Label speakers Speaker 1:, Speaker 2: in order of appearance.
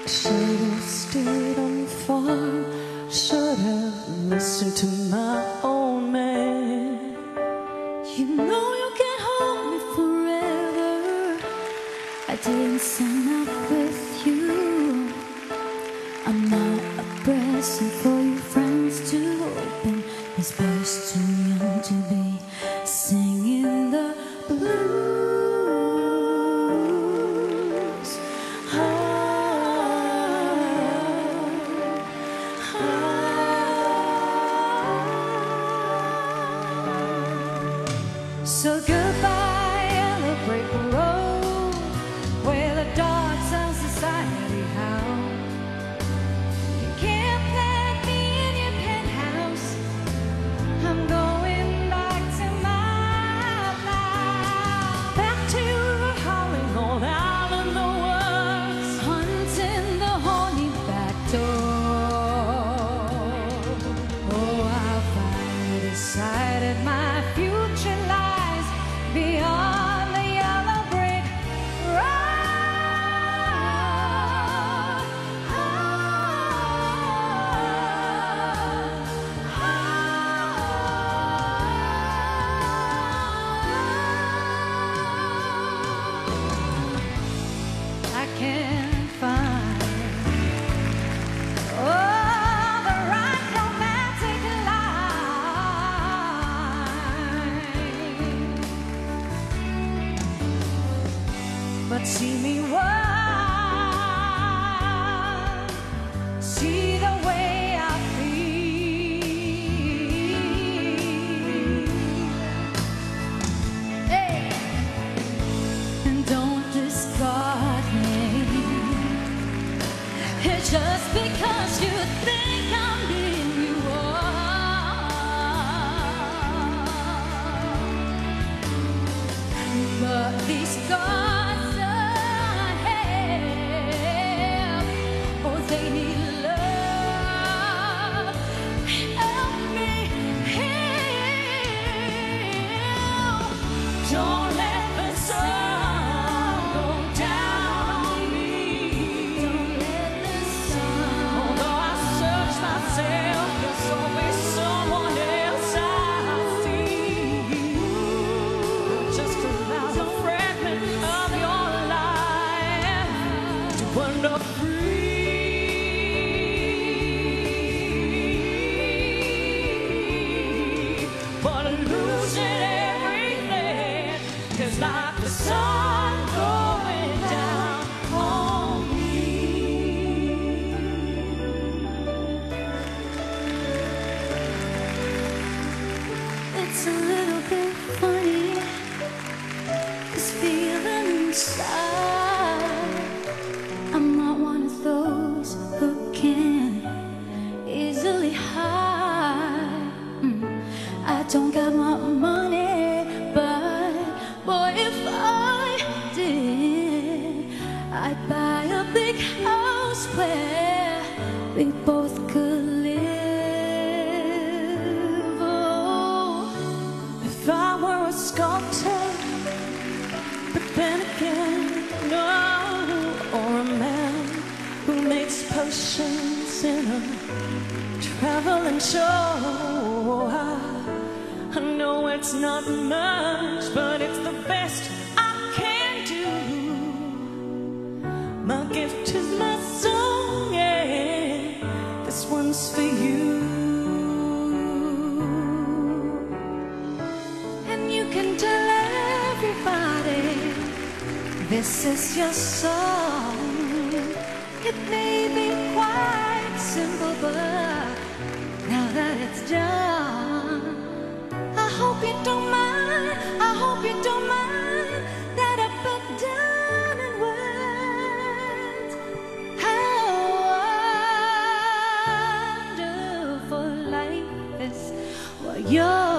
Speaker 1: Should have stayed on the farm, should have listened to my old man. You know you can't hold me forever. I didn't sign up with you. I'm not a present for your friends to open. This boy's too young to be singing the blues. So goodbye, yellow brick road, where the dogs of society howl. You can't plant me in your penthouse. I'm going back to my plow. Back to howling all out in the woods, hunting the horny back door. Oh, I've finally decided my future lies beyond the yellow brick road. I can't find the right romantic line. But see me once, see the way I feel. Hey, and don't discard me. It's just because you think I'm being you are. But these scars I have, oh, they need love. Help me heal. Don't let the sun go down on me. Don't let the sun. Although I search myself, there's always someone else I see. Just another fragment of your life to wander free, but losing everything is like the sun going down on me. It's a little bit funny, this feeling inside. I'm not one of those who can easily hide. I don't got my money, but boy, if I did, I'd buy a big house where we both could live. Oh, if I were a sculptor, but then again, no, or a man who makes potions in a traveling show. I know it's not much, but it's the best I can do. My gift is my song, yeah, this one's for you. And you can tell everybody this is your song. It may be quite simple, but now that it's done, I hope you don't mind, I hope you don't mind that I put down in words how wonderful life is while you're